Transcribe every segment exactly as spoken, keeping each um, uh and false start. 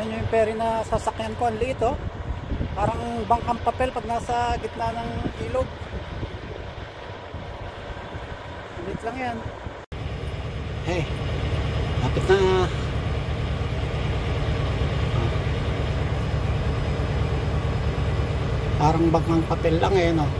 Kita nyo yung ferry na sasakyan ko, ang liit oh. Parang bangkang papel pag nasa gitna ng ilog. Liit lang yan. Hey, lapit na. Parang bangkang papel lang eh, no?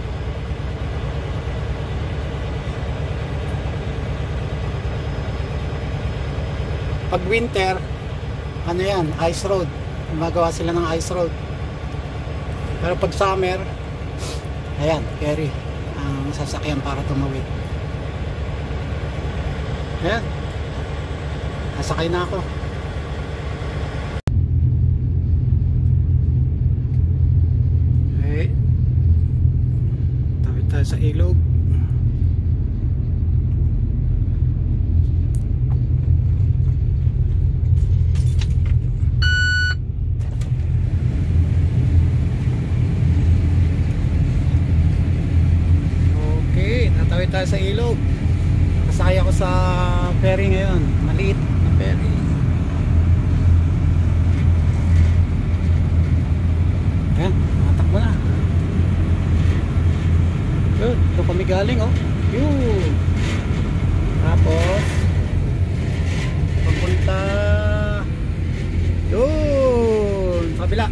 Pag winter, ano yan, ice road. Gumagawa sila ng ice road. Pero pag summer, ayan, ferry ang sasakyan para tumawid. Ayan, nasakay na ako. Okay, tawid tayo sa ilog. Natawid tayo sa ilog. Kasaya ko sa ferry ngayon. Maliit na ferry. Ayan, matakbo na. Yun, ito kami galing oh. Yun. Tapos papunta yun, kabila.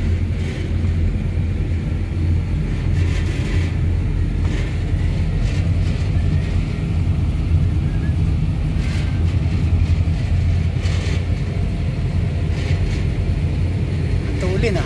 Na.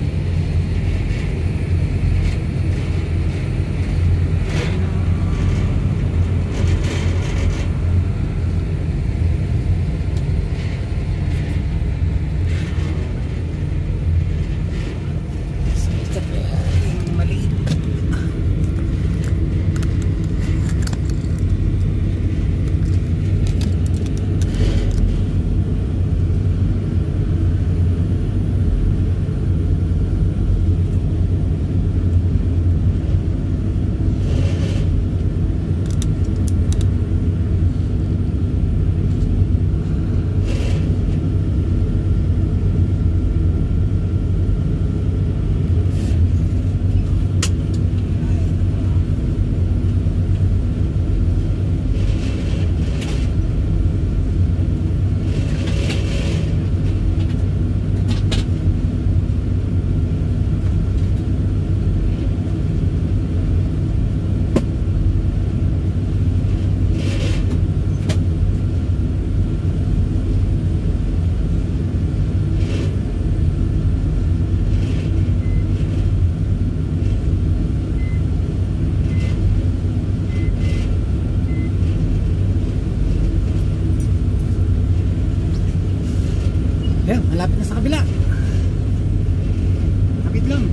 Ayan, malapit na sa kabila. Kapit lang.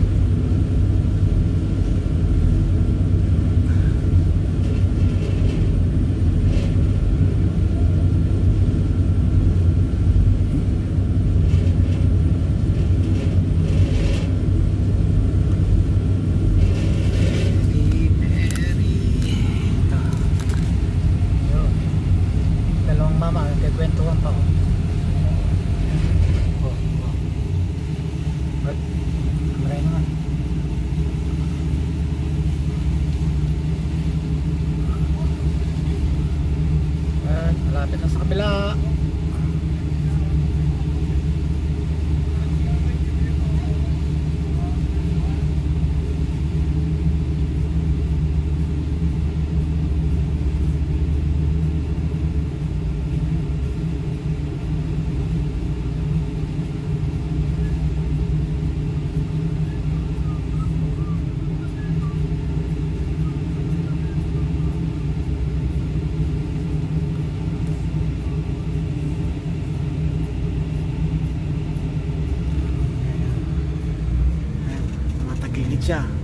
Dalawang mama, nagkikwentuhan pa ako. Maray naman. At malapit na sa kabila. Siya.